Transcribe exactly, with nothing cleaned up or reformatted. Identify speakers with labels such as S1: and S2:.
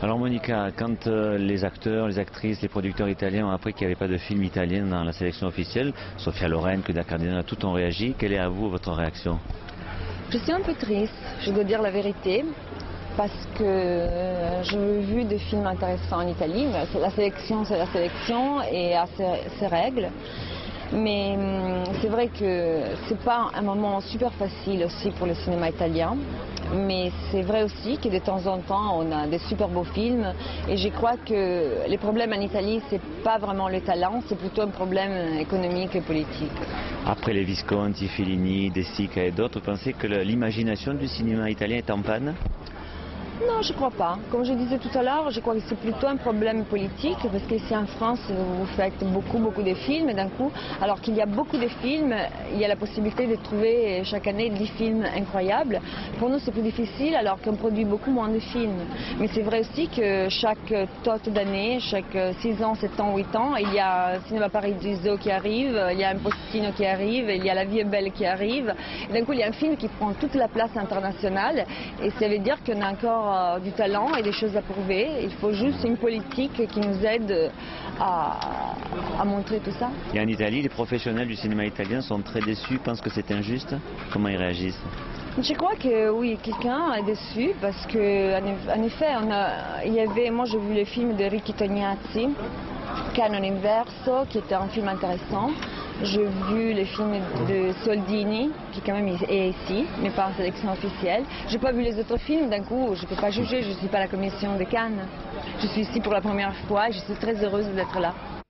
S1: Alors Monica, quand euh, les acteurs, les actrices, les producteurs italiens ont appris qu'il n'y avait pas de film italien dans la sélection officielle, Sofia Loren, Claudia Cardinale, tout ont réagi. Quelle est à vous votre réaction?
S2: Je suis un peu triste, je dois dire la vérité, parce que euh, j'ai vu des films intéressants en Italie. Mais la sélection, c'est la sélection et a ses, ses règles. Mais hum, c'est vrai que c'est pas un moment super facile aussi pour le cinéma italien. Mais c'est vrai aussi que de temps en temps on a des super beaux films et je crois que les problèmes en Italie c'est pas vraiment le talent, c'est plutôt un problème économique et politique.
S1: Après les Visconti, Fellini, De Sica et d'autres, vous pensez que l'imagination du cinéma italien est en panne?
S2: Non, je ne crois pas. Comme je disais tout à l'heure, je crois que c'est plutôt un problème politique, parce qu'ici en France, vous faites beaucoup, beaucoup de films, et d'un coup, alors qu'il y a beaucoup de films, il y a la possibilité de trouver chaque année dix films incroyables. Pour nous, c'est plus difficile, alors qu'on produit beaucoup moins de films. Mais c'est vrai aussi que chaque tot d'année, chaque six ans, sept ans, huit ans, il y a Cinéma Paradiso qui arrive, il y a un Postino qui arrive, il y a La Vie est belle qui arrive. Et d'un coup, il y a un film qui prend toute la place internationale, et ça veut dire qu'on a encore du talent et des choses à prouver. Il faut juste une politique qui nous aide à, à montrer tout ça.
S1: Et en Italie, les professionnels du cinéma italien sont très déçus, pensent que c'est injuste. Comment ils réagissent?
S2: Je crois que oui, quelqu'un est déçu parce que en effet, on a, il y avait, moi j'ai vu le film de Ricky Tognazzi, Canon Inverso, qui était un film intéressant. J'ai vu le film de Soldini, qui quand même est ici, mais pas en sélection officielle. Je n'ai pas vu les autres films, d'un coup, je ne peux pas juger, je ne suis pas à la commission de Cannes. Je suis ici pour la première fois et je suis très heureuse d'être là.